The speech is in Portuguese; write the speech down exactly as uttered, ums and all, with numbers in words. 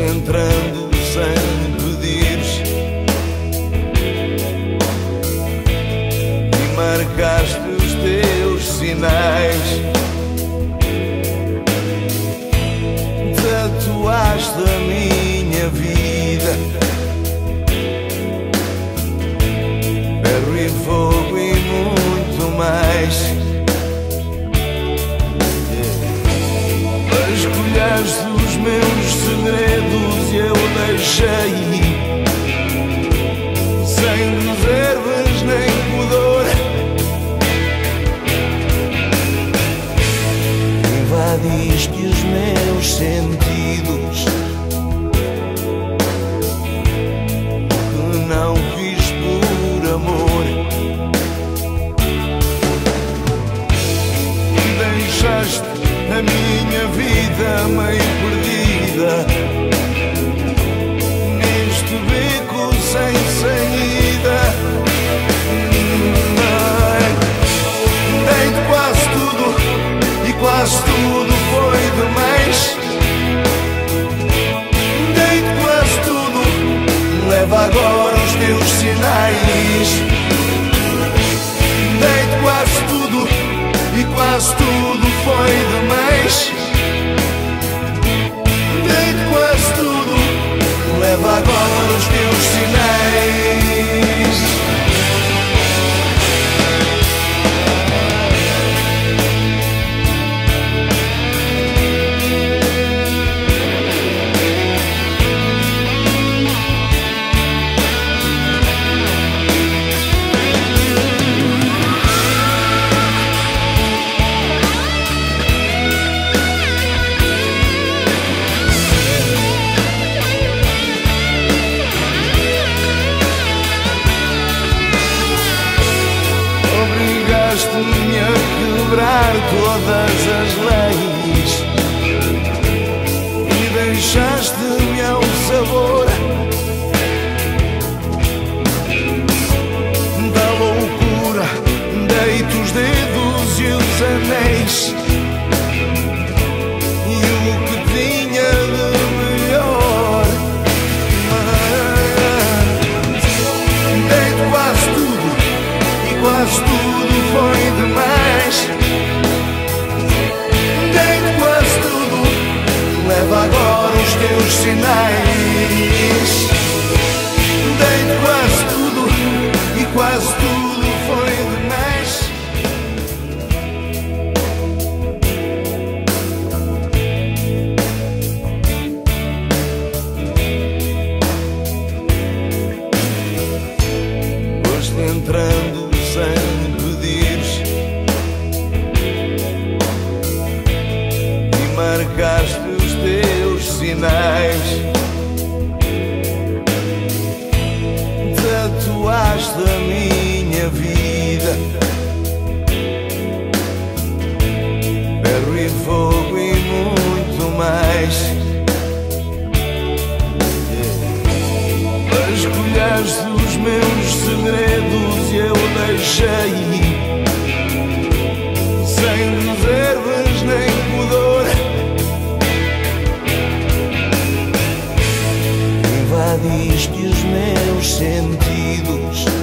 entrando sem pedires e marcaste os teus sinais, tatuaste a minha vida, ferro e fogo e muito mais. Escolheste os meus segredos e eu deixei, sem reservas nem pudor. Invadiste os meus sentidos, que não fiz por amor, e deixaste a minha vida meio perdida neste beco sem saída. Dei-te quase tudo e quase tudo foi demais. Dei-te quase tudo, leva agora os teus sinais. Dei-te quase tudo e quase tudo foi demais. Dei-te quase tudo, leva agora os teus sinais. Obrigaste-me a quebrar todas as leis e deixaste-me ao sabor da loucura. Dei-te os dedos e os anéis e o que tinha de melhor. Dei-te quase tudo e quase tudo foi demais. Dei-te quase tudo, leva agora os teus sinais. Dei-te quase tudo e quase tudo foi demais. Foste entrando sem pedires e marcaste os teus sinais, tatuaste a minha vida, ferro e fogo e muito mais. Escolheste os meus segredos e eu deixei, sem reservas nem pudor. Invadiste os meus sentidos,